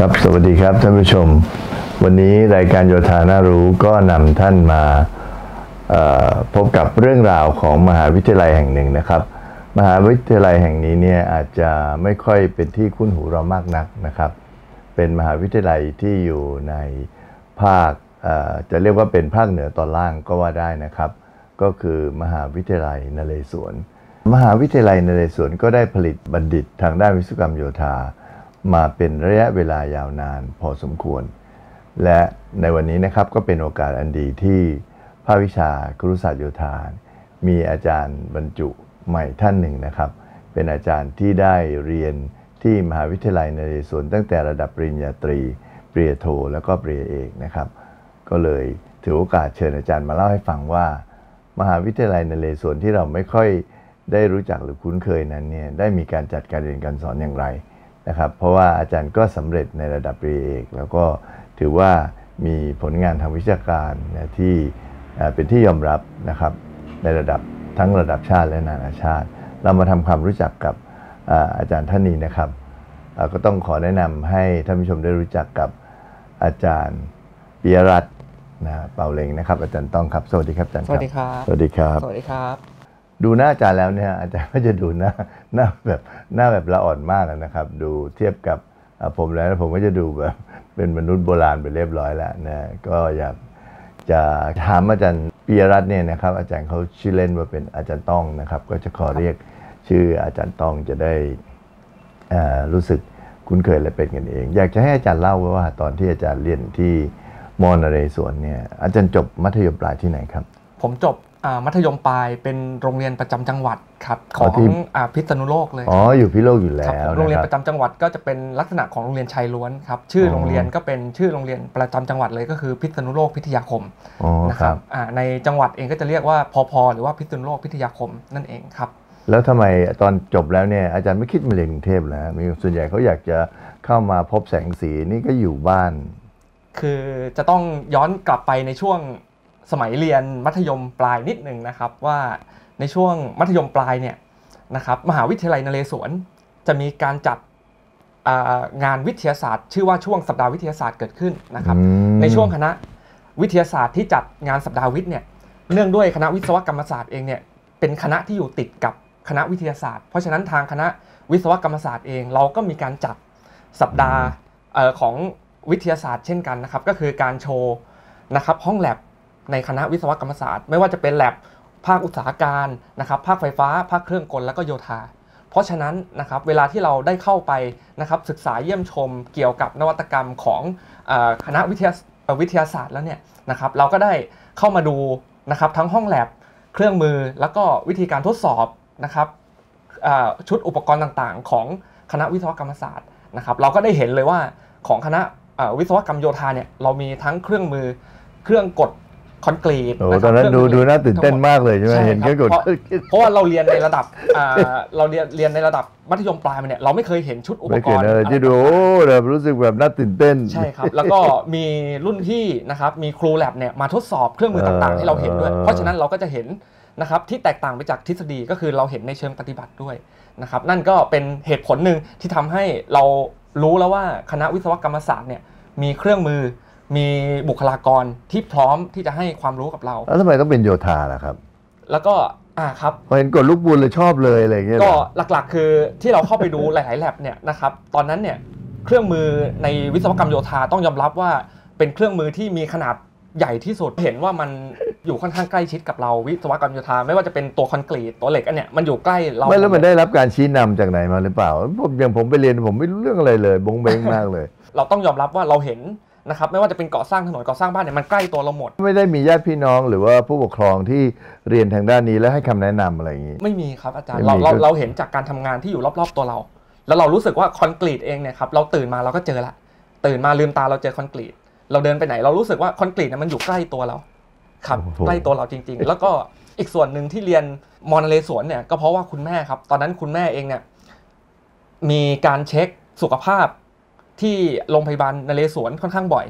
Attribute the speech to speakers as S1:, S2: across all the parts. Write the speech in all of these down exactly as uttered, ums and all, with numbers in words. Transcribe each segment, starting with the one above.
S1: ครับสวัสดีครับท่านผู้ชมวันนี้รายการโยธาน่ารู้ก็นำท่านมาพบกับเรื่องราวของมหาวิทยาลัยแห่งหนึ่งนะครับมหาวิทยาลัยแห่งนี้เนี่ยอาจจะไม่ค่อยเป็นที่คุ้นหูเรามากนักนะครับเป็นมหาวิทยาลัยที่อยู่ในภาคจะเรียกว่าเป็นภาคเหนือตอนล่างก็ว่าได้นะครับก็คือมหาวิทยาลัยนเรศวรมหาวิทยาลัยนเรศวรก็ได้ผลิตบัณฑิตทางด้านวิศวกรรมโยธามาเป็นระยะเวลายาวนานพอสมควรและในวันนี้นะครับก็เป็นโอกาสอันดีที่ภาควิชาครุศาสตร์โยธามีอาจารย์บรรจุใหม่ท่านหนึ่งนะครับเป็นอาจารย์ที่ได้เรียนที่มหาวิทยาลัยนเรศวรตั้งแต่ระดับปริญญาตรีปริญญาโทแล้วก็ปริญญาเอกนะครับก็เลยถือโอกาสเชิญอาจารย์มาเล่าให้ฟังว่ามหาวิทยาลัยนเรศวรที่เราไม่ค่อยได้รู้จักหรือคุ้นเคยนั้นเนี่ยได้มีการจัดการเรียนการสอนอย่างไรนะครับเพราะว่าอาจารย์ก็สำเร็จในระดับปริญญาเอกแล้วก็ถือว่ามีผลงานทางวิชาการนะที่เป็นที่ยอมรับนะครับในระดับทั้งระดับชาติและนานาชาติเรามาทำความรู้จักกับอาจารย์ท่านนี้นะครับก็ต้องขอแนะนำให้ท่านผู้ชมได้รู้จักกับอาจารย์ปิยรัตน์นะเป่าเล็งนะครับอาจารย์ต้องครับสวัสดีครับอาจารย์
S2: สวัสดีครับ
S1: สวัสดีครับ
S2: สวัสดีครับ
S1: ดูหน้าอาจารย์แล้วเนี่ยอาจารย์ก็จะดูหน้าหน้าแบบหน้าแบบละอ่อนมากนะครับดูเทียบกับผมแล้วผมก็จะดูแบบเป็นมนุษย์โบราณไปเรียบร้อยแล้วนะก็อยากจะถามอาจารย์ปิยรัตน์เนี่ยนะครับอาจารย์เขาชื่อเล่นว่าเป็นอาจารย์ต้องนะครับก็จะขอเรียกชื่ออาจารย์ต้องจะได้รู้สึกคุ้นเคยและเป็นกันเองอยากจะให้อาจารย์เล่าว่าตอนที่อาจารย์เรียนที่มอนเรศวรเนี่ยอาจารย์จบมัธยมปลายที่ไหนครับ
S2: ผมจบมัธยมปลายเป็นโรงเรียนประจำจังหวัดครับของพิษณุโลกเลย
S1: อ๋ออยู่พิษณุโลกอยู่แล้ว
S2: โรงเรียนประจำจังหวัดก็จะเป็นลักษณะของโรงเรียนชายล้วนครับชื่อโรงเรียนก็เป็นชื่อโรงเรียนประจำจังหวัดเลยก็คือพิษณุโลกพิทยาคมนะครับในจังหวัดเองก็จะเรียกว่าพพหรือว่าพิษณุโลกพิทยาคมนั่นเองครับ
S1: แล้วทำไมตอนจบแล้วเนี่ยอาจารย์ไม่คิดมาเรียนกรุงเทพแล้วมีส่วนใหญ่เขาอยากจะเข้ามาพบแสงสีนี่ก็อยู่บ้าน
S2: คือจะต้องย้อนกลับไปในช่วงสมัยเรียนมัธยมปลายนิดหนึ่งนะครับว่าในช่วงมัธยมปลายเนี่ยนะครับมหาวิทยาลัยนเรศวรจะมีการจัดงานวิทยาศาสตร์ชื่อว่าช่วงสัปดาห์วิทยาศาสตร์เกิดขึ้นนะครับในช่วงคณะวิทยาศาสตร์ที่จัดงานสัปดาห์วิทย์เนี่ยเนื่องด้วยคณะวิศวกรรมศาสตร์เองเนี่ยเป็นคณะที่อยู่ติดกับคณะวิทยาศาสตร์เพราะฉะนั้นทางคณะวิศวกรรมศาสตร์เองเราก็มีการจัดสัปดาห์ของวิทยาศาสตร์เช่นกันนะครับก็คือการโชว์นะครับห้องแลบในคณะวิศวกรรมศาสตร์ไม่ว่าจะเป็นแลบภาคอุตสาหการนะครับภาคไฟฟ้าภาคเครื่องกลและก็โยธาเพราะฉะนั้นนะครับเวลาที่เราได้เข้าไปนะครับศึกษาเยี่ยมชมเกี่ยวกับนวัตกรรมของคณะวิทยาวิทยาศาสตร์แล้วเนี่ยนะครับเราก็ได้เข้ามาดูนะครับทั้งห้องแลบเครื่องมือแล้วก็วิธีการทดสอบนะครับชุดอุปกรณ์ต่างๆของคณะวิศวกรรมศาสตร์นะครับเราก็ได้เห็นเลยว่าของคณะวิศวกรรมโยธาเนี่ยเรามีทั้งเครื่องมือเครื่องกดคอนกรีต
S1: ตอนนั้นดูดูน่าตื่นเต้นมากเลยใช่ไหมเห็นเครื่องกด
S2: เพราะว่าเราเรียนในระดับเราเรียนเรียนในระดับมัธยมปลายมาเนี่ยเราไม่เคยเห็นชุดอุปกรณ์
S1: ที่ดูแบบรู้สึกแบบน่าตื่นเต้น
S2: ใช่ครับแล้วก็มีรุ่นพี่นะครับมีครูแลบเนี่ยมาทดสอบเครื่องมือต่างๆให้เราเห็นด้วยเพราะฉะนั้นเราก็จะเห็นนะครับที่แตกต่างไปจากทฤษฎีก็คือเราเห็นในเชิงปฏิบัติด้วยนะครับนั่นก็เป็นเหตุผลหนึ่งที่ทำให้เรารู้แล้วว่าคณะวิศวกรรมศาสตร์เนี่ยมีเครื่องมือมีบุคลากรที่พร้อมที่จะให้ความรู้กับเรา
S1: แล้วทำไมต้องเป็นโยธาล่ะครับ
S2: แล้วก็อ่าครับ
S1: พอเห็นกดลูกบุญเลยชอบเลยอะไรอย่างเงี้ย
S2: ก็หลักๆคือที่เราเข้าไปดูหลายๆแลบเนี่ยนะครับตอนนั้นเนี่ยเครื่องมือในวิศวกรรมโยธาต้องยอมรับว่าเป็นเครื่องมือที่มีขนาดใหญ่ที่สุดเห็นว่ามันอยู่ค่อนข้างใกล้ชิดกับเราวิศวกรรมโยธาไม่ว่าจะเป็นตัวคอนกรีตตัวเหล็กอันเนี้ยมันอยู่ใกล้เรา
S1: ไม่แล้วมันได้รับการชี้นำจากไหนมาหรือเปล่าผมอย่างผมไปเรียนผมไม่รู้เรื่องอะไรเลยบงเบงมากเลย
S2: เราต้องยอมรับว่าเราเห็นนะครับไม่ว่าจะเป็นก่อสร้างถนนก่อสร้างบ้านเนี่ยมันใกล้ตัวเราหมด
S1: ไม่ได้มีญาติพี่น้องหรือว่าผู้ปกครองที่เรียนทางด้านนี้แล้วให้คำแนะนำอะไรอย่างนี้
S2: ไม่มีครับอาจารย์เราเราเราเห็นจากการทำงานที่อยู่รอบๆตัวเราแล้วเรารู้สึกว่าคอนกรีตเองเนี่ยครับเราตื่นมาเราก็เจอละตื่นมาลืมตาเราเจอคอนกรีตเราเดินไปไหนเรารู้สึกว่าคอนกรีตเนี่ยมันอยู่ใกล้ตัวเราครับใกล้ตัวเราจริงๆแล้วก็อีกส่วนหนึ่งที่เรียนมอนเรศวรเนี่ยก็เพราะว่าคุณแม่ครับตอนนั้นคุณแม่เองเนี่ยมีการเช็คสุขภาพที่โรงพยาบาลนเรศวรค่อนข้างบ่อย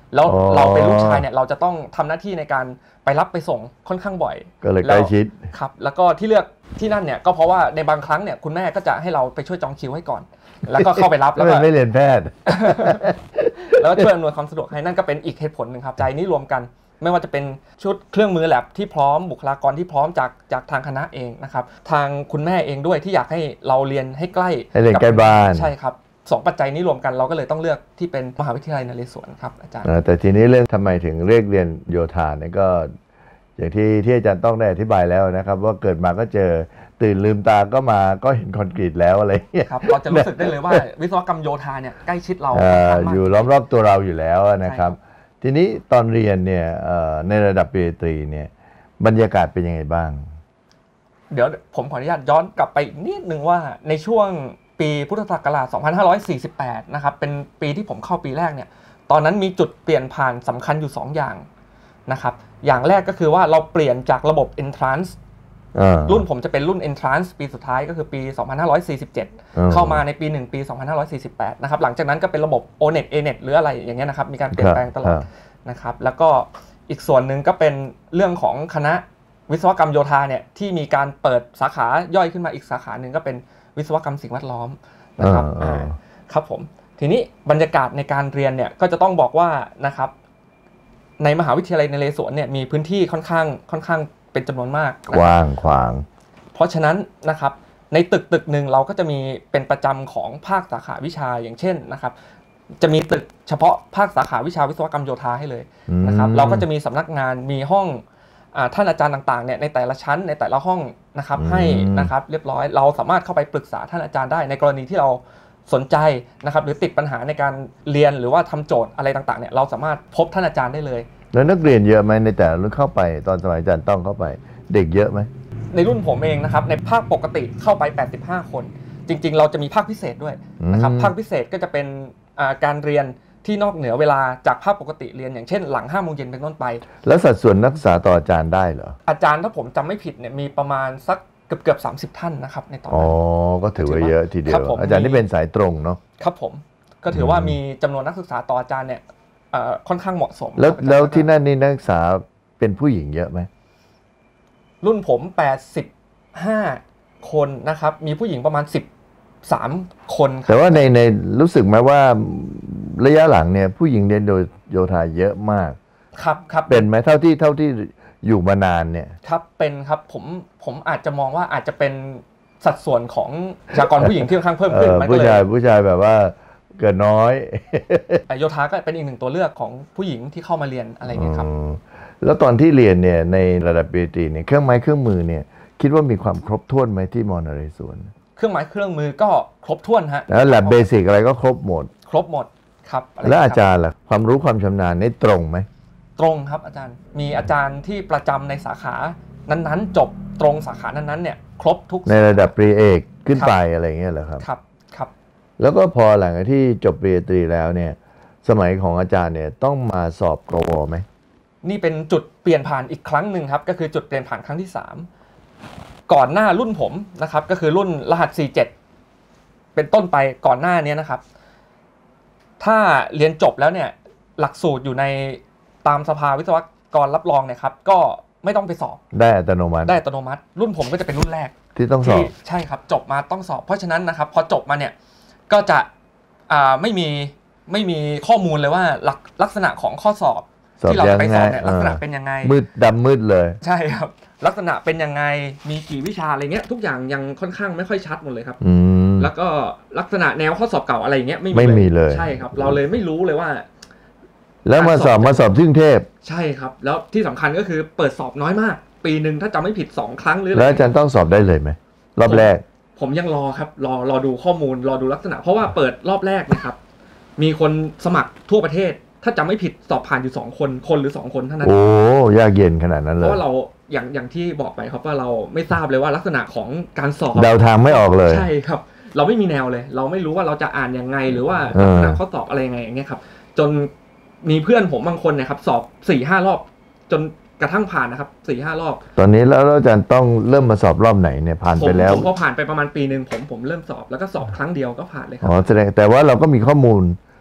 S2: แล้วเราเป็นลูกชายเนี่ยเราจะต้องทำหน้าที่ในการไปรับไปส่งค่อนข้างบ่อย
S1: ก็เลยใกล้ชิด
S2: ครับแล้วก็ที่เลือกที่นั่นเนี่ยก็เพราะว่าในบางครั้งเนี่ยคุณแม่ก็จะให้เราไปช่วยจองคิวให้ก่อนแล้วก็เข้าไปรับแล้วก็
S1: ไม่เรียนแพทย์
S2: แล้วก็ช่วยอำนวยความสะดวกให้นั่นก็เป็นอีกเหตุผลหนึ่งครับใจนี้รวมกันไม่ว่าจะเป็นชุดเครื่องมือแลบที่พร้อมบุคลากรที่พร้อมจากจากทางคณะเองนะครับทางคุณแม่เองด้วยที่อยากให้เราเรียนให้ใกล้
S1: ให้เรียนใกล้บ้าน
S2: ใช่ครับสองปัจจัยนี้รวมกันเราก็เลยต้องเลือกที่เป็นมหาวิทยาลัยนเรศวรครับอาจารย์
S1: แต่ทีนี้เรื่องทำไมถึงเรียกเรียนโยธาเนี่ยก็อย่างที่ที่อาจารย์ต้องได้อธิบายแล้วนะครับว่าเกิดมาก็เจอตื่นลืมตาก็มาก็เห็นคอนกรีตแล้วอะไรเงี้ย
S2: ครับเราจะรู้สึกได้เลยว่าวิศวกรรมโยธาเนี่ยใกล้ชิดเรา
S1: อยู่ล้อมรอบตัวเราอยู่แล้วนะครับทีนี้ตอนเรียนเนี่ยในระดับปริญญาตรีเนี่ยบรรยากาศเป็นยังไงบ้าง
S2: เดี๋ยวผมขออนุญาตย้อนกลับไปอีกนิดนึงว่าในช่วงปีพุทธศักราช สองพันห้าร้อยสี่สิบแปด นะครับเป็นปีที่ผมเข้าปีแรกเนี่ยตอนนั้นมีจุดเปลี่ยนผ่านสำคัญอยู่สองอย่างนะครับอย่างแรกก็คือว่าเราเปลี่ยนจากระบบ entrance รุ่นผมจะเป็นรุ่น entrance ปีสุดท้ายก็คือปี สองพันห้าร้อยสี่สิบเจ็ด เข้ามาในปีหนึ่งปี สองพันห้าร้อยสี่สิบแปด นะครับหลังจากนั้นก็เป็นระบบ โอ เน็ต เอ เน็ต หรืออะไรอย่างเงี้ยนะครับมีการเปลี่ยนแปลงตลอดนะครับแล้วก็อีกส่วนหนึ่งก็เป็นเรื่องของคณะวิศวกรรมโยธาเนี่ยที่มีการเปิดสาขาย่อยขึ้นมาอีกสาขาหนึ่งก็เป็นวิศวกรรมสิ่งแวดล้อมนะครับครับผมทีนี้บรรยากาศในการเรียนเนี่ยก็จะต้องบอกว่านะครับในมหาวิทยาลัยนเรศวรเนี่ยมีพื้นที่ค่อนข้างค่อนข้างเป็นจำนวนมาก
S1: กว้างขวาง
S2: เพราะฉะนั้นนะครับในตึกตึกหนึ่งเราก็จะมีเป็นประจำของภาคสาขาวิชาอย่างเช่นนะครับจะมีตึกเฉพาะภาคสาขาวิชาวิศวกรรมโยธาให้เลยนะครับเราก็จะมีสำนักงานมีห้องท่านอาจารย์ต่างๆเนี่ยในแต่ละชั้นในแต่ละห้องนะครับให้นะครับเรียบร้อยเราสามารถเข้าไปปรึกษาท่านอาจารย์ได้ในกรณีที่เราสนใจนะครับหรือติดปัญหาในการเรียนหรือว่าทำโจทย์อะไรต่างๆเนี่ยเราสามารถพบท่านอาจารย์ได้เลย
S1: แล้วนักเรียนเยอะไหมในแต่ละรุ่นเข้าไปตอนสมัยอาจารย์ต้องเข้าไปเด็กเยอะไหม
S2: ในรุ่นผมเองนะครับในภาคปกติเข้าไปแปดสิบห้าคนจริงๆเราจะมีภาคพิเศษด้วยนะครับภาคพิเศษก็จะเป็นการเรียนที่นอกเหนือเวลาจากภาคปกติเรียนอย่างเช่นหลังห้าโมงเย็นเป็นต้นไป
S1: แล้วสัดส่วนนักศึกษาต่ออาจารย์ได้เหรอ
S2: อาจารย์ถ้าผมจำไม่ผิดเนี่ยมีประมาณสักเกือบเกือบสามสิบท่านนะครับในตอนนั้น
S1: อ๋อก็ถือว่าเยอะทีเดียวอาจารย์ที่เป็นสายตรงเนาะ
S2: ครับผมก็ถือว่ามีจำนวนนักศึกษาต่ออาจารย์เนี่ยค่อนข้างเหมาะสม
S1: แล้วแล้วที่นั่นนี่นักศึกษาเป็นผู้หญิงเยอะไหม
S2: รุ่นผมแปดสิบห้าคนนะครับมีผู้หญิงประมาณสิบสามคน
S1: แต่ว่าในในรู้สึกไหมว่าระยะหลังเนี่ยผู้หญิงเรียนโดยโยธาเยอะมาก
S2: ครับครับ
S1: เป็นไหมเท่าที่เท่าที่อยู่มานานเนี่ย
S2: ครับเป็นครับผมผมอาจจะมองว่าอาจจะเป็นสัดส่วนของประชากรผู้หญิงที่ค่อนข้างเพิ่มขึ้น
S1: ผู้ชายผู้ชายแบบว่าเกิดน้อย
S2: โยธาก็เป็นอีกหนึ่งตัวเลือกของผู้หญิงที่เข้ามาเรียนอะไรเงี้ยครับ
S1: แล้วตอนที่เรียนเนี่ยในระดับปริญญาตรีเนี่ยเครื่องไม้เครื่องมือเนี่ยคิดว่ามีความครบถ้วนไหมที่มอ นเรศวร
S2: เครื่องไม้เครื่องมือก็ครบถ้วนฮะ
S1: แล้วแลบเบสิกอะไรก็ครบหมด
S2: ครบหมดครับ
S1: แล้วอาจารย์ล่ะความรู้ความชำนาญนี่ตรงไหม
S2: ตรงครับอาจารย์มีอาจารย์ที่ประจำในสาขานั้นๆจบตรงสาขานั้นๆเนี่ยครบทุก
S1: ในระดับปริญญาเอกขึ้นไปอะไรเงี้ยเหรอครับ
S2: ครับครับ
S1: แล้วก็พอหลังจากที่จบปริญญาตรีแล้วเนี่ยสมัยของอาจารย์เนี่ยต้องมาสอบกวไหม
S2: นี่เป็นจุดเปลี่ยนผ่านอีกครั้งหนึ่งครับก็คือจุดเปลี่ยนผ่านครั้งที่สามก่อนหน้ารุ่นผมนะครับก็คือรุ่นรหัสสี่สิบเจ็ดเป็นต้นไปก่อนหน้านี้นะครับถ้าเรียนจบแล้วเนี่ยหลักสูตรอยู่ในตามสภาวิศวกรรับรองเนี่ยครับก็ไม่ต้องไปสอบ
S1: ได้อัตโนมัติ
S2: ได้อัตโนมัติรุ่นผมก็จะเป็นรุ่นแรก
S1: ที่ต้องสอบ
S2: ใช่ครับจบมาต้องสอบเพราะฉะนั้นนะครับพอจบมาเนี่ยก็จะอ่าไม่มีไม่มีข้อมูลเลยว่าลักษณะของข้อสอบที่เราไปสอบเนี่ยลักษณะเป็นยังไง
S1: มืดดำมืดเลย
S2: ใช่ครับลักษณะเป็นยังไงมีกี่วิชาอะไรเงี้ยทุกอย่างยังค่อนข้างไม่ค่อยชัดหมดเลยครับแล้วก็ลักษณะแนวข้อสอบเก่าอะไรเงี้ยไม่
S1: มีเลย
S2: ใช่ครับเราเลยไม่รู้เลยว่า
S1: แล้วมาสอบมาสอบทึ่งเทพ
S2: ใช่ครับแล้วที่สำคัญก็คือเปิดสอบน้อยมากปีหนึ่งถ้าจำไม่ผิดสองครั้งหรือ
S1: แล้วอาจารย์ต้องสอบได้เลยไหมรอบแรก
S2: ผมยังรอครับรอรอดูข้อมูลรอดูลักษณะเพราะว่าเปิดรอบแรกนะครับมีคนสมัครทั่วประเทศถ้าจำไม่ผิดสอบผ่านอยู่สองคนคนหรือสองคนเท่านั้น
S1: โอ้ยากเย็นขนาดนั้นเลย
S2: เพราะว่าเราอย่างอย่างที่บอกไปครับว่าเราไม่ทราบเลยว่าลักษณะของการสอบ
S1: เดาทางไม่ออกเลย
S2: ใช่ครับเราไม่มีแนวเลยเราไม่รู้ว่าเราจะอ่านยังไงหรือว่าลักษณะข้อสอบอะไรยังไงอย่างเงี้ยครับจนมีเพื่อนผมบางคนเนี่ยครับสอบ สี่ห้ รอบจนกระทั่งผ่านนะครับ สี่ห้ รอบ
S1: ตอนนี้แล้วอาจารย์ต้องเริ่มมาสอบรอบไหนเนี่ยผ่านไปแล้ว
S2: ผมพอผ่านไปประมาณปีนึงผมผมเริ่มสอบแล้วก็สอบครั้งเดียวก็ผ่านเลยครับ
S1: อ๋อแสดงแต่ว่าเราก็มีข้อมูล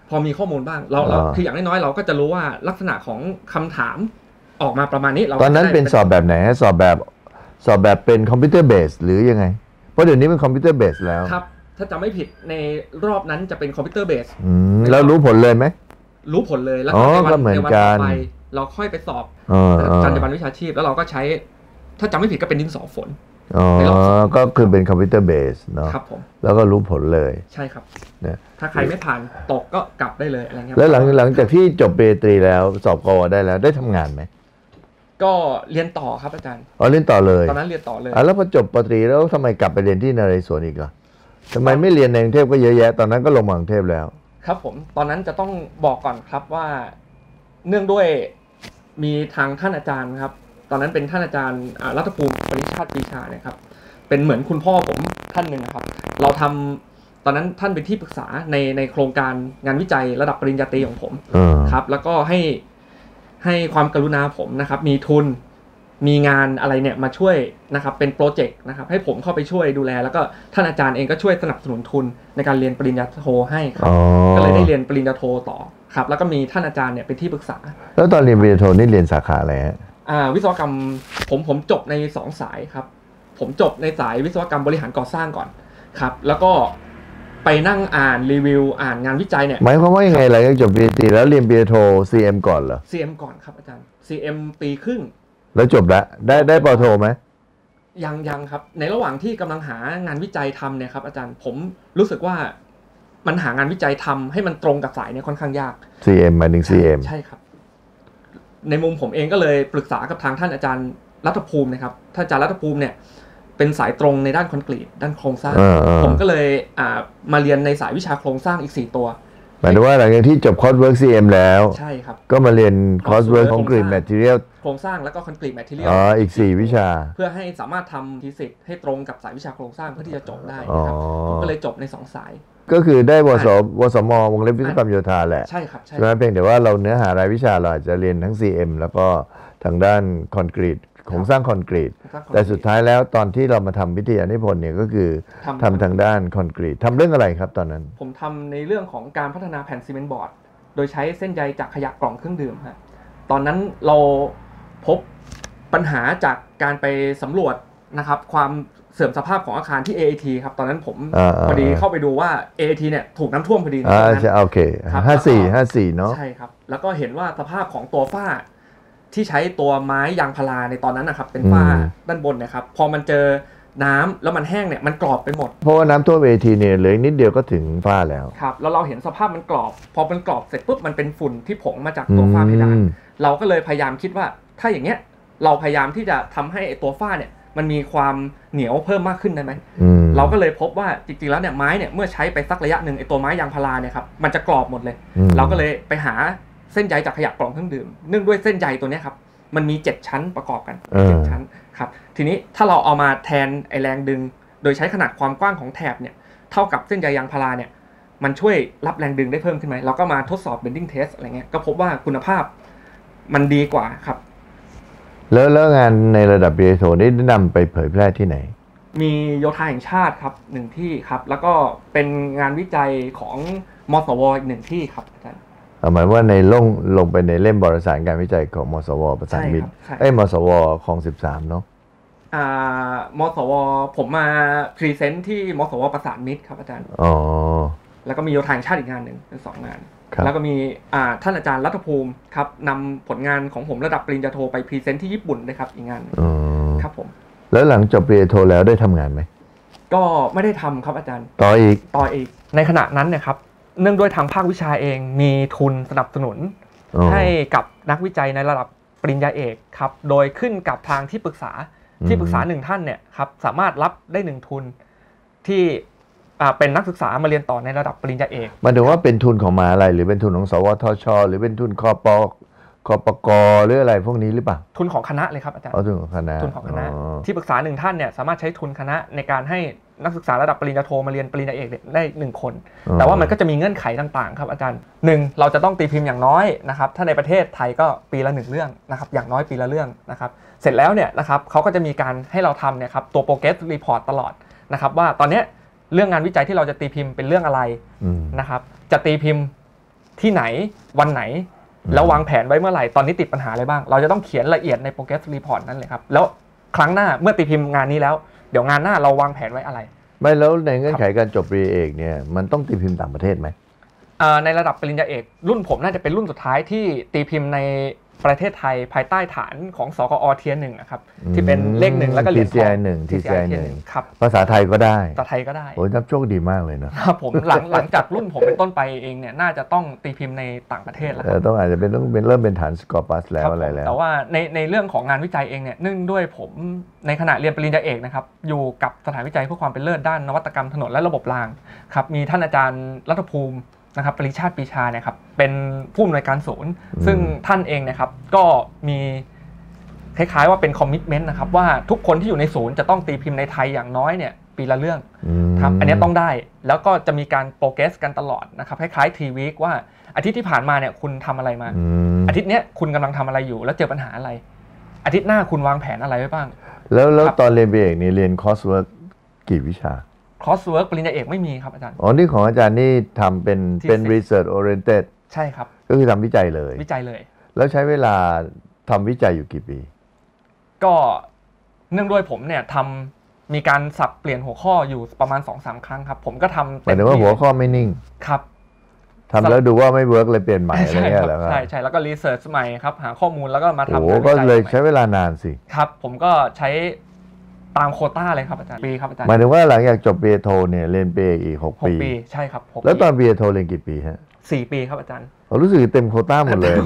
S2: พอมีข้อมูลบ้างเราเราคืออย่างน้อยๆเราก็จะรู้ว่าลักษณะของคำถามออกมาประมาณนี้เรา
S1: ตอนนั้นเป็นสอบแบบไหนฮะสอบแบบสอบแบบเป็นคอมพิวเตอร์เบสหรือยังไงเพราะเดี๋ยวนี้เป็นคอมพิวเตอร์เบสแล้ว
S2: ครับถ้าจำไม่ผิดในรอบนั้นจะเป็นคอมพิวเตอร์เบส
S1: แล้วรู้ผลเลยไหม
S2: รู้ผลเลยแล้วก็ในวันในวันต่อไปเราค่อยไปสอบจรรยาบรรณวิชาชีพแล้วเราก็ใช้ถ้าจำไม่ผิดก็เป็นดินสอฝน
S1: อ๋อก็คือเป็นคอมพิวเตอร์เบสเนาะ
S2: ครับผม
S1: แล้วก็รู้ผลเลย
S2: ใช่ครับเนี่ยถ้าใครไม่ผ่านตกก็กลับได้เลยอะไรเงี้ย
S1: แล้วหลังหลังจากที่จบปริญญาตรีแล้วสอบกวได้แล้วได้ทำงานไหม
S2: ก็เรียนต่อครับอาจารย์
S1: อ๋อเรียนต่อเลย
S2: ตอนนั้นเรียนต่อเลย
S1: อ่ะแล้วพอจบปริญญาตรีแล้วทำไมกลับไปเรียนที่นเรศวรอีกล่ะทำไมไม่เรียนในกรุงเทพก็เยอะแยะตอนนั้นก็ลงมากรุงเทพแล้ว
S2: ครับผมตอนนั้นจะต้องบอกก่อนครับว่าเนื่องด้วยมีทางท่านอาจารย์ครับตอนนั้นเป็นท่านอาจารย์รัตภูมิปริชาติปรีชาเนี่ยครับเป็นเหมือนคุณพ่อผมท่านหนึ่งนะครับเราทำตอนนั้นท่านเป็นที่ปรึกษาในในโครงการงานวิจัยระดับปริญญาตรีของผมครับแล้วก็ให้ให้ความกรุณาผมนะครับมีทุนมีงานอะไรเนี่ยมาช่วยนะครับเป็นโปรเจกต์นะครับให้ผมเข้าไปช่วยดูแลแล้วก็ท่านอาจารย์เองก็ช่วยสนับสนุนทุนในการเรียนปริญญาโทให้ครับก็เลยได้เรียนปริญญาโทต่อครับแล้วก็มีท่านอาจารย์เนี่ยเป็นที่ปรึกษา
S1: แล้วตอนเรียนปริญญาโทนี่เรียนสาขาอะไรฮะ
S2: อ่าวิศวกรรมผมผมจบในสองสายครับผมจบในสายวิศวกรรมบริหารก่อสร้างก่อนครับแล้วก็ไปนั่งอ่านรีวิวอ่านงานวิจัยเนี่ย
S1: หมายความว่ายังไงล่ะจบปริญญาตรีแล้วเรียนปริญญาโท ซี เอ็ม ก่อนเหรอ
S2: ซี เอ็ม ก่อนครับอาจารย์ ซี เอ็ม ปีครึ่ง
S1: แล้วจบแล้วได้ได้ปโทไหม
S2: ยังยังครับในระหว่างที่กำลังหางานวิจัยทำเนี่ยครับอาจารย์ผมรู้สึกว่ามันหางานวิจัยทำให้มันตรงกับสายเนี่ยค่อนข้างยาก
S1: ซี เอ็ม หมายถึง ซี เอ็ม
S2: ใช่ครับในมุมผมเองก็เลยปรึกษากับทางท่านอาจารย์รัตภูมินะครับท่านอาจารย์รัตภูมิเนี่ยเป็นสายตรงในด้านคอนกรีตด้านโครงสร้างผมก็เลยอ่ามาเรียนในสายวิชาโครงสร้างอีกสี่ตัว
S1: หมายถึงว่าหลังจากที่จบคอร์สเวิร์ก ซี เอ็ม แล้ว
S2: ใช่ครับ
S1: ก็มาเรียนคอร์สเวิร์กคอนกรีตแมททีเรียล
S2: โครงสร้างแล้วก็คอนกรีตแมททีเรียล
S1: อ๋ออีกสี่วิชา
S2: เพื่อให้สามารถทำทีสิทธิ์ให้ตรงกับสายวิชาโครงสร้างเพื่อที่จะจบได้นะครับผมก็เลยจบในสองสาย
S1: ก็คือได้วสวสมวงเล็บวิศวกรรมโยธาแหละ
S2: ใช่ครับใช่
S1: ไหมเพียงแต่ว่าเราเนื้อหารายวิชาเราอาจจะเรียนทั้ง ซี เอ็ม แล้วก็ทางด้านคอนกรีตโครงสร้างคอนกรีตแต่สุดท้ายแล้วตอนที่เรามาทำวิทยานิพนธ์เนี่ยก็คือทำทางด้านคอนกรีตทำเรื่องอะไรครับตอนนั้น
S2: ผมทำในเรื่องของการพัฒนาแผ่นซีเมนต์บอร์ดโดยใช้เส้นใยจากขยะกล่องเครื่องดื่มฮะตอนนั้นเราพบปัญหาจากการไปสำรวจนะครับความเสื่อมสภาพของอาคารที่ เอ ไอ ที ครับตอนนั้นผมพอดีเข้าไปดูว่า เอ ไอ ที เนี่ยถูกน้ำท่วมพอดี
S1: อ่าใช่โอเคห้าสี่ห้าสี่เนาะ
S2: ใช่ครับแล้วก็เห็นว่าสภาพของตัวฝ้าที่ใช้ตัวไม้ยางพาราในตอนนั้นนะครับเป็นฝ้าด้านบนนะครับพอมันเจอน้ำแล้วมันแห้งเนี่ยมันกรอบไปหมด
S1: เพราะว่าน้ำท่วม เอ ที เนี่ยเหลือนิดเดียวก็ถึงฝ้าแล้ว
S2: ครับแล้วเราเห็นสภาพมันกรอบพอมันกรอบเสร็จปุ๊บมันเป็นฝุ่นที่ผงมาจากตัวฝ้าเพดานเราก็เลยพยายามคิดว่าถ้าอย่างเงี้ยเราพยายามที่จะทำให้ตัวฝ้าเนี่ยมันมีความเหนียวเพิ่มมากขึ้นได้ไหมเราก็เลยพบว่าจริงๆแล้วเนี่ยไม้เนี่ยเมื่อใช้ไปสักระยะหนึ่งไอ้ตัวไม้ยางพาราเนี่ยครับมันจะกรอบหมดเลยเราก็เลยไปหาเส้นใยจากขยะกล่องเครื่องดื่มเนื่องด้วยเส้นใยตัวนี้ครับมันมีเจ็ดชั้นประกอบกันเจ็ดชั้นครับทีนี้ถ้าเราเอามาแทนไอแรงดึงโดยใช้ขนาดความกว้างของแถบเนี่ยเท่ากับเส้นใยยางพาราเนี่ยมันช่วยรับแรงดึงได้เพิ่มขึ้นไหมเราก็มาทดสอบ bending test อะไรเงี้ยก็พบว่าคุณภาพมันดีกว่าครับ
S1: แล้วแล้วงานในระดับปริญญาโทนี่ได้นำไปเผยแพร่ที่ไหน
S2: มีโยธาแห่งชาติครับหนึ่งที่ครับแล้วก็เป็นงานวิจัยของมสวอีกหนึ่งที่ครับอาจารย์
S1: หมายว่าในลงลงไปในเล่มบรสารการวิจัยของมสวประสานมิตรไอ้มสวคลองสิบสามเนาะ
S2: อ่ามสวผมมาพรีเซนต์ที่มสวประสานมิตรครับอาจารย์
S1: อ๋อ
S2: แล้วก็มีโยธาแห่งชาติอีกงานหนึ่งเป็นสองงานแล้วก็มีอ่าท่านอาจารย์รัตภูมิครับนำผลงานของผมระดับปริญญาโทไปพรีเซนต์ที่ญี่ปุ่นเลยครับอีกงานครับผม
S1: แล้วหลังจบปริญญาโทแล้วได้ทำงานไหม
S2: ก็ไม่ได้ทำครับอาจารย์
S1: ต่ออีก
S2: ต่ออีกในขณะนั้นเนี่ยครับเนื่องด้วยทางภาควิชาเองมีทุนสนับสนุนให้กับนักวิจัยในระดับปริญญาเอกครับโดยขึ้นกับทางที่ปรึกษาที่ปรึกษาหนึ่งท่านเนี่ยครับสามารถรับได้หนึ่งทุนที่เป็นนักศึกษามาเรียนต่อในระดับปริญญาเอก
S1: มันถือว่าเป็นทุนของมหาวิทยาลัยหรือเป็นทุนของสวทช.หรือเป็นทุนคปคปกหรืออะไรพวกนี้หรือเปล่า
S2: ทุนของคณะเลยครับอาจารย์
S1: อ๋อทุนของคณะ
S2: ทุนของคณะที่ปรึกษาหนึ่งท่านเนี่ยสามารถใช้ทุนคณะในการให้นักศึกษาระดับปริญญาโทมาเรียนปริญญาเอกได้หนึ่งคนแต่ว่ามันก็จะมีเงื่อนไขต่างๆครับอาจารย์หนึ่งเราจะต้องตีพิมพ์อย่างน้อยนะครับถ้าในประเทศไทยก็ปีละหนึ่งเรื่องนะครับอย่างน้อยปีละเรื่องนะครับเสร็จแล้วเนี่ยนะครับเขาก็จะมีการให้เราทำเนี่ยครับตัว progress report ตลอดนะครับว่าตอนนี้เรื่องงานวิจัยที่เราจะตีพิมพ์เป็นเรื่องอะไรนะครับจะตีพิมพ์ที่ไหนวันไหนแล้ววางแผนไว้เมื่อไหร่ตอนนี้ติดปัญหาอะไรบ้างเราจะต้องเขียนละเอียดใน progress report นั่นเลยครับแล้วครั้งหน้าเมื่อตีพิมพ์งานนี้แล้วเดี๋ยวงานหน้าเราวางแผนไว้อะไร
S1: ไม่แล้วในเงื่อนไขการจบปริญญาเอกเนี่ยมันต้องตีพิมพ์ต่างประเทศไหม
S2: ในระดับปริญญาเอกรุ่นผมน่าจะเป็นรุ่นสุดท้ายที่ตีพิมพ์ในประเทศไทยภายใต้ฐานของสกอเทียร์หนึ่งนะครับที่เป็นเลขหนึ่งแล้วก็เหรียญทอง
S1: ที ซี ไอ หนึ่ง ที ซี ไอ หนึ่ง
S2: ครับ
S1: ภาษาไทยก็ได้
S2: ภาษาไทยก็ได้
S1: โอ้ยนับโชคดีมากเลย
S2: นะครับผมหลังหลังจากรุ่นผมเป็นต้นไปเองเนี่ยน่าจะต้องตีพิมพ์ในต่างประเทศแล้ว
S1: ต้องอาจจะเป็นต้องเป็นเริ่มเป็นฐานสกอร์ปัสแล้วอะไรแล้ว
S2: แต่ว่าในในเรื่องของงานวิจัยเองเนี่ยเนื่องด้วยผมในขณะเรียนปริญญาเอกนะครับอยู่กับสถานวิจัยเพื่อความเป็นเลิศด้านนวัตกรรมถนนและระบบรางครับมีท่านอาจารย์รัฐภูมินะครับปริชาติปีชาเนี่ยครับเป็นผู้อำนวยการศูนย์ซึ่งท่านเองนะครับก็มีคล้ายๆว่าเป็นคอมมิตเมนต์นะครับว่าทุกคนที่อยู่ในศูนย์จะต้องตีพิมพ์ในไทยอย่างน้อยเนี่ยปีละเรื่องครับอันนี้ต้องได้แล้วก็จะมีการโปรเกรสกันตลอดนะครับคล้ายๆทีวีคว่าอาทิตย์ที่ผ่านมาเนี่ยคุณทำอะไรมาอาทิตย์เนี้ยคุณกำลังทำอะไรอยู่แล้วเจอปัญหาอะไรอาทิตย์หน้าคุณวางแผนอะไรไว้บ้าง
S1: แล้วแล้วตอนเรียนปริญญาเอกนี่เรียนคอร์สเวิร์กกี่วิชา
S2: คอร์สเวิร์กปริญญาเอกไม่มีครับอาจารย์
S1: อ๋อนี่ของอาจารย์นี่ทำเป็นเป็น research oriented
S2: ใช่ครับ
S1: ก็คือทำวิจัยเลย
S2: วิจัยเลย
S1: แล้วใช้เวลาทำวิจัยอยู่กี่ปี
S2: ก็เนื่องด้วยผมเนี่ยทำมีการสับเปลี่ยนหัวข้ออยู่ประมาณ สองถึงสาม ครั้งครับผมก็ทำ
S1: หมายถึงว่าหัวข้อไม่นิ่ง
S2: ครับ
S1: ทำแล้วดูว่าไม่เวิร์กเลยเปลี่ยนใหม่อะไรเงี้ยแล้ว
S2: ใช่ใช่แล้วก็รีเสิร์ชใหม่ครับหาข้อมูลแล้วก็มาทำ
S1: โอ้ก็เลยใช้เวลานานสิ
S2: ครับผมก็ใช้ตามโควต้าเลยครับอาจารย์ปีครับอาจารย์
S1: หมายถึงว่าหลังจากจบปริญญาโทเนี่ยเรียนปริญญาเอกอีกหกปี
S2: ปีใช่ครับ
S1: แล้วตอนปริญญาโทเรียนกี่ปีฮะ
S2: สี่ปีครับอาจารย์
S1: ผมรู้สึกเต็มโควต้าหมดเลย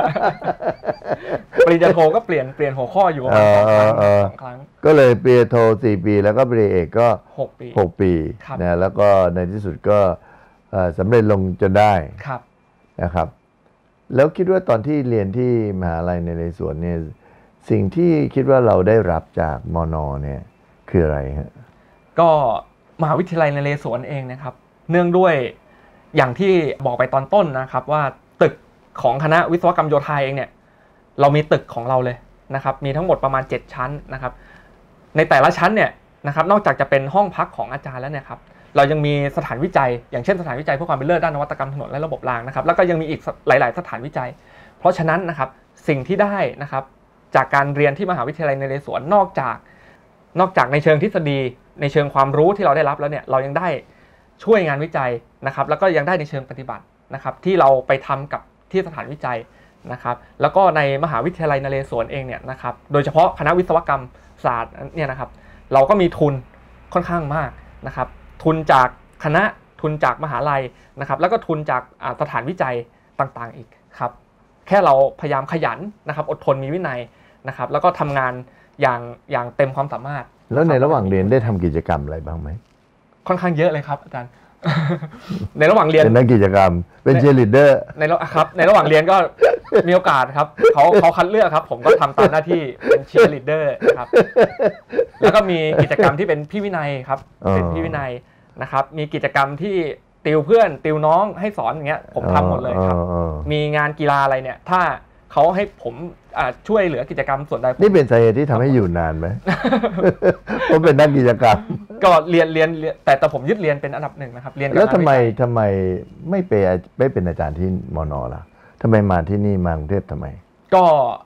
S2: ปริญญาโทก็เปลี่ยนเปลี่ยนหัวข้ออยู่ประมาณสองครั้งสองครั้ง
S1: ก็เลยปริญญาโทสี่ปีแล้วก็ปริญญาเอกก็
S2: หกปี
S1: หกปีนะแล้วก็ในที่สุดก็สำเร็จลงจนได้นะครับแล้วคิดว่าตอนที่เรียนที่มหาลัยนเรศวรเนี่ยสิ่งที่คิดว่าเราได้รับจากมน.เนี่ยคืออะไรฮะ
S2: ก็มหาวิทยาลัยนเรศวรเองนะครับเนื่องด้วยอย่างที่บอกไปตอนต้นนะครับว่าตึกของคณะวิศวกรรมโยธาเองเนี่ยเรามีตึกของเราเลยนะครับมีทั้งหมดประมาณเจ็ดชั้นนะครับในแต่ละชั้นเนี่ยนะครับนอกจากจะเป็นห้องพักของอาจารย์แล้วเนี่ยครับเรายังมีสถานวิจัยอย่างเช่นสถานวิจัยเพื่อความเป็นเลิศด้านนวัตกรรมถนนและระบบรางนะครับแล้วก็ยังมีอีกหลายๆสถานวิจัยเพราะฉะนั้นนะครับสิ่งที่ได้นะครับจากการเรียนที่มหาวิทยาลัยนเรศวรนอกจากนอกจากในเชิงทฤษฎีในเชิงความรู้ที่เราได้รับแล้วเนี่ยเรายังได้ช่วยงานวิจัยนะครับแล้วก็ยังได้ในเชิงปฏิบัตินะครับที่เราไปทำกับที่สถานวิจัยนะครับแล้วก็ในมหาวิทยาลัยนเรศวรเองเนี่ยนะครับโดยเฉพาะคณะวิศวกรรมศาสตร์เนี่ยนะครับเราก็มีทุนค่อนข้างมากนะครับทุนจากคณะทุนจากมหาลัยนะครับแล้วก็ทุนจากสถานวิจัยต่างๆอีกครับแค่เราพยายามขยันนะครับอดทนมีวินัยนะครับแล้วก็ทำงานอย่างอย่างเต็มความสามารถ
S1: แล้วในระหว่างเรียนได้ทำกิจกรรมอะไรบ้างไหม
S2: ค่อนข้างเยอะเลยครับอาจารย์ในระหว่างเรียน
S1: เป็นนักกิจกรรมเป็นเชียร์ลีดเดอร์
S2: ในระครับในระหว่างเรียนก็มีโอกาสครับเขาเขาคัดเลือกครับผมก็ทำตามหน้าที่เป็นเชียร์ลีดเดอร์นะครับแล้วก็มีกิจกรรมที่เป็นพี่วินัยครับเป็นพี่วินัยนะครับมีกิจกรรมที่ติวเพื่อนติวน้องให้สอนอย่างเงี้ยผมทำหมดเลยครับมีงานกีฬาอะไรเนี่ยถ้าเขาให้ผมช่วยเหลือกิจกรรมส่วนใด
S1: นี่เป็นสาเหตุที่ทำให้อยู่นานไหมเพราะเป็นนักกิจกรรม
S2: ก็เรียนเรียนแต่แต่ผมยึดเรียนเป็นอันดับหนึ่งนะครับเรียน
S1: แล้วทำไมทำไมไม่ไปไม่เป็นอาจารย์ที่มน.ล่ะทำไมมาที่นี่มากรุงเทพทำไม
S2: ก็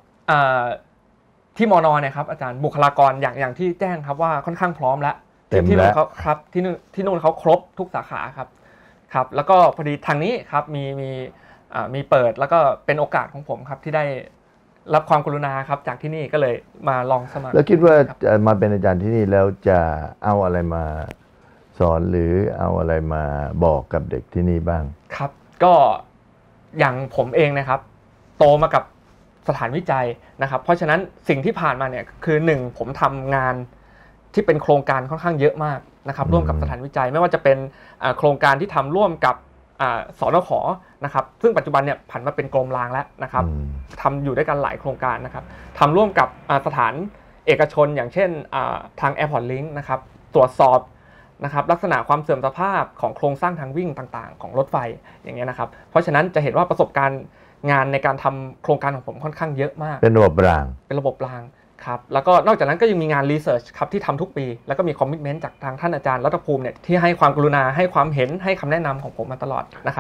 S2: ที่มน.เนี่ยครับอาจารย์บุคลากรอย่างอย่างที่แจ้งครับว่าค่อนข้างพร้อมแล้วที่นู่นเขาครับที่นู่นที่นู่นเขาครบทุกสาขาครับครับแล้วก็พอดีทางนี้ครับมีมีมีเปิดแล้วก็เป็นโอกาสของผมครับที่ได้รับความกรุณาครับจากที่นี่ก็เลยมาลองสมัคร
S1: แล้วคิดว่ามาเป็นอาจารย์ที่นี่แล้วจะเอาอะไรมาสอนหรือเอาอะไรมาบอกกับเด็กที่นี่บ้าง
S2: ครับก็อย่างผมเองนะครับโตมากับสถานวิจัยนะครับเพราะฉะนั้นสิ่งที่ผ่านมาเนี่ยคือหนึ่งผมทำงานที่เป็นโครงการค่อนข้างเยอะมากนะครับร่วมกับสถานวิจัยไม่ว่าจะเป็นโครงการที่ทำร่วมกับสนข.นะครับซึ่งปัจจุบันเนี่ยผันมาเป็นกรมรางแล้วนะครับทำอยู่ด้วยกันหลายโครงการนะครับทำร่วมกับสถานเอกชนอย่างเช่นทาง Airport Link นะครับตรวจสอบนะครับลักษณะความเสื่อมสภาพของโครงสร้างทางวิ่งต่างๆของรถไฟอย่างเงี้ยนะครับเพราะฉะนั้นจะเห็นว่าประสบการณ์งานในการทำโครงการของผมค่อนข้างเยอะมาก
S1: เป็นระบบราง
S2: เป็นระบบรางครับแล้วก็นอกจากนั้นก็ยังมีงานรีเสิร์ชครับที่ทำทุกปีแล้วก็มีคอมมิตเมนต์จากทางท่านอาจารย์รัตภูมิเนี่ยที่ให้ความกรุณาให้ความเห็นให้คำแนะนำของผมมาตลอดนะครับ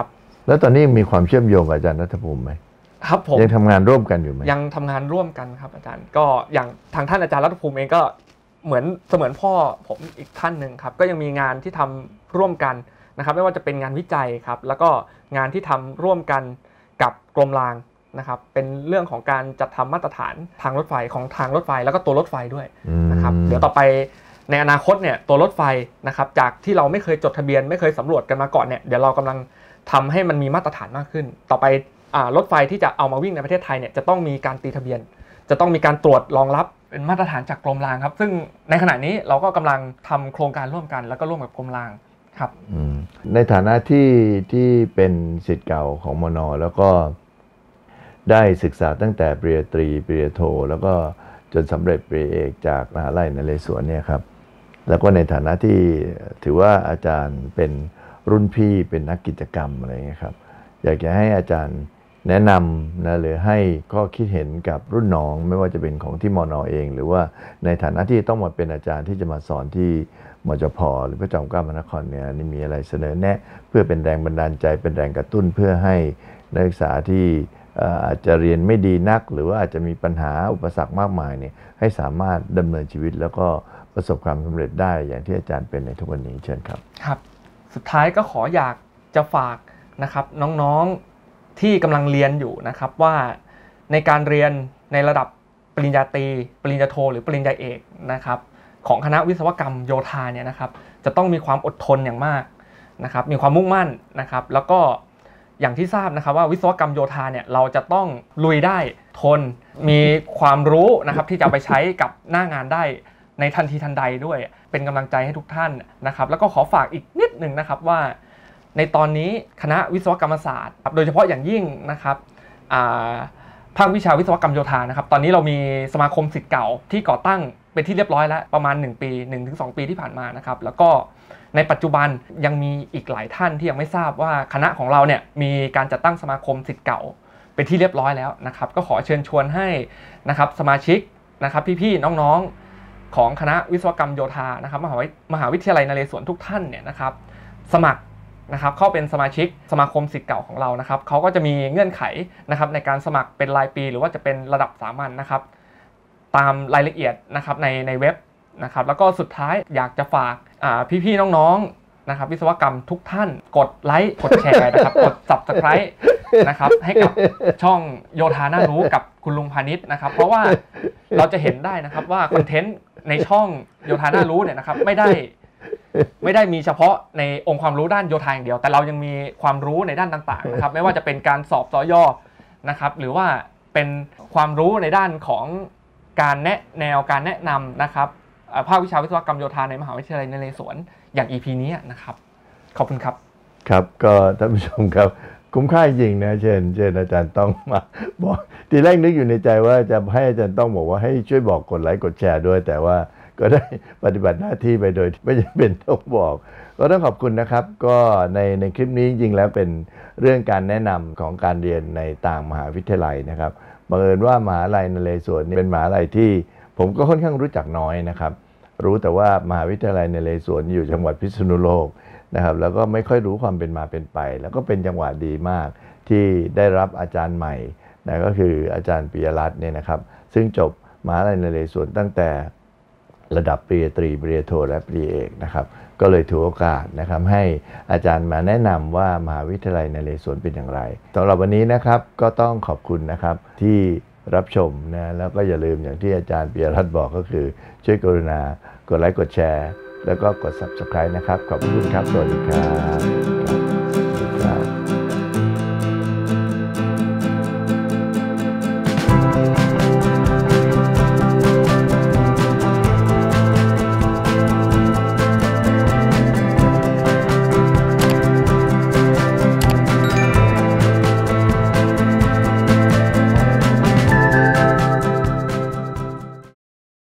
S1: แล้วตอนนี้มีความเชื่อมโยงกับอาจารย์ณัฐภูมิไหม
S2: ครับผม
S1: ยังทำงานร่วมกันอยู่ไหม
S2: ยังทำงานร่วมกันครับอาจารย์ก็อย่างทางท่านอาจารย์รัฐภูมิเองก็เหมือนเสมือนพ่อผมอีกท่านหนึ่งครับก็ยังมีงานที่ทำร่วมกันนะครับไม่ว่าจะเป็นงานวิจัยครับแล้วก็งานที่ทำร่วมกันกับกรมรางนะครับเป็นเรื่องของการจัดทำมาตรฐานทางรถไฟของทางรถไฟแล้วก็ตัวรถไฟด้วยนะครับเดี๋ยวต่อไปในอนาคตเนี่ยตัวรถไฟนะครับจากที่เราไม่เคยจดทะเบียนไม่เคยสำรวจกันมาก่อนเนี่ยเดี๋ยวเรากำลังทำให้มันมีมาตรฐานมากขึ้นต่อไปรถไฟที่จะเอามาวิ่งในประเทศไทยเนี่ยจะต้องมีการตีทะเบียนจะต้องมีการตรวจรองรับเป็นมาตรฐานจากกรมรางครับซึ่งในขณะนี้เราก็กำลังทำโครงการร่วมกันแล้วก็ร่วมกับกรมรางครับ
S1: ในฐานะที่ที่เป็นศิษย์เก่าของมน.แล้วก็ได้ศึกษาตั้งแต่ปริญญาตรีปริญญาโทแล้วก็จนสำเร็จปริญญาเอกจากมหาวิทยาลัยนเรศวรเนี่ยครับแล้วก็ในฐานะที่ถือว่าอาจารย์เป็นรุ่นพี่เป็นนักกิจกรรมอะไรเงี้ยครับอยากจะให้อาจารย์แนะนำนะหรือให้ข้อคิดเห็นกับรุ่นน้องไม่ว่าจะเป็นของที่มน.เองหรือว่าในฐานะที่ต้องมาเป็นอาจารย์ที่จะมาสอนที่มจพ.หรือพระจอมเกล้าพระนครเนี่ยนี่มีอะไรเสนอแนะเพื่อเป็นแรงบันดาลใจเป็นแรงกระตุ้นเพื่อให้นักศึกษาที่อาจจะเรียนไม่ดีนักหรือว่าอาจจะมีปัญหาอุปสรรคมากมายเนี่ยให้สามารถดำเนินชีวิตแล้วก็ประสบความสำเร็จได้อย่างที่อาจารย์เป็นในทุกวันนี้เชิญครับ
S2: ครับสุดท้ายก็ขออยากจะฝากนะครับน้องๆที่กำลังเรียนอยู่นะครับว่าในการเรียนในระดับปริญญาตรีปริญญาโทหรือปริญญาเอกนะครับของคณะวิศวกรรมโยธาเนี่ยนะครับจะต้องมีความอดทนอย่างมากนะครับมีความมุ่งมั่นนะครับแล้วก็อย่างที่ทราบนะครับว่าวิศวกรรมโยธาเนี่ยเราจะต้องลุยได้ทนมีความรู้นะครับที่จะไปใช้กับหน้างานได้ในทันทีทันใดด้วยเป็นกำลังใจให้ทุกท่านนะครับแล้วก็ขอฝากอีกนิดหนึ่งนะครับว่าในตอนนี้คณะวิศวกรรมศาสตร์โดยเฉพาะอย่างยิ่งนะครับภาควิชาวิศวกรรมโยธานะครับตอนนี้เรามีสมาคมศิษย์เก่าที่ก่อตั้งเป็นที่เรียบร้อยแล้วประมาณหนึ่งปี หนึ่งถึงสอง ปีที่ผ่านมานะครับแล้วก็ในปัจจุบันยังมีอีกหลายท่านที่ยังไม่ทราบว่าคณะของเราเนี่ยมีการจัดตั้งสมาคมศิษย์เก่าเป็นที่เรียบร้อยแล้วนะครับก็ขอเชิญชวนให้นะครับสมาชิกนะครับพี่ๆน้องๆของคณะวิศวกรรมโยธานะครับมหาวิมหาวิทยาลัยนเรศวรทุกท่านเนี่ยนะครับสมัครนะครับเข้าเป็นสมาชิกสมาคมศิษย์เก่าของเรานะครับเขาก็จะมีเงื่อนไขนะครับในการสมัครเป็นรายปีหรือว่าจะเป็นระดับสามัญนะครับตามรายละเอียดนะครับในในเว็บนะครับแล้วก็สุดท้ายอยากจะฝากพี่ๆน้องๆนะครับวิศวกรรมทุกท่านกดไลค์กดแชร์นะครับกด ซับสไครบ์ นะครับให้กับช่องโยธาน่ารู้กับคุณลุงพาณิชย์นะครับเพราะว่าเราจะเห็นได้นะครับว่าคอนเทนต์ในช่องโยธาน่ารู้เนี่ยนะครับไม่ได้ไม่ได้มีเฉพาะในองค์ความรู้ด้านโยธาอย่างเดียวแต่เรายังมีความรู้ในด้านต่างๆนะครับไม่ว่าจะเป็นการสอบสย.นะครับหรือว่าเป็นความรู้ในด้านของการแนะแนวการแนะนำนะครับภาควิชาวิศวกรรมโยธาในมหาวิทยาลัยนเรศวรอย่าง อี พี นี้นะครับขอบคุณครับ
S1: ครับก็ท่านผู้ชมครับคุ้มค่าจริงนะเชิญเชิญอาจารย์ต้องมาบอกทีแรกนึกอยู่ในใจว่าจะให้อาจารย์ต้องบอกว่าให้ช่วยบอกกดไลค์กดแชร์ด้วยแต่ว่าก็ได้ปฏิบัติหน้าที่ไปโดยไม่จำเป็นต้องบอกก็ต้องขอบคุณนะครับก็ในในคลิปนี้จริงๆแล้วเป็นเรื่องการแนะนำของการเรียนในต่างมหาวิทยาลัยนะครับบังเอิญว่ามหาวิทยาลัยนเรศวรเป็นมหาวิทยาลัยที่ผมก็ค่อนข้างรู้จักน้อยนะครับรู้แต่ว่ามหาวิทยาลัยนเรศวรอยู่จังหวัดพิษณุโลกนะครับแล้วก็ไม่ค่อยรู้ความเป็นมาเป็นไปแล้วก็เป็นจังหวะดีมากที่ได้รับอาจารย์ใหม่นะก็คืออาจารย์ปิยรัตน์เนี่ยนะครับซึ่งจบมหาวิทยาลัยนเรศวรตั้งแต่ระดับปริญญาตรีปริญญาโทและปริญญาเอกนะครับก็เลยถือโอกาสนะครับให้อาจารย์มาแนะนำว่ามหาวิทยาลัยนเรศวรเป็นอย่างไรสำหรับวันนี้นะครับก็ต้องขอบคุณนะครับที่รับชมนะแล้วก็อย่าลืมอย่างที่อาจารย์ปิยรัตน์บอกก็คือช่วยกรุณากดไลค์กดแชร์แล้วก็กด ซับสไครบ์ นะครับขอบคุณครับสวัสดีครับ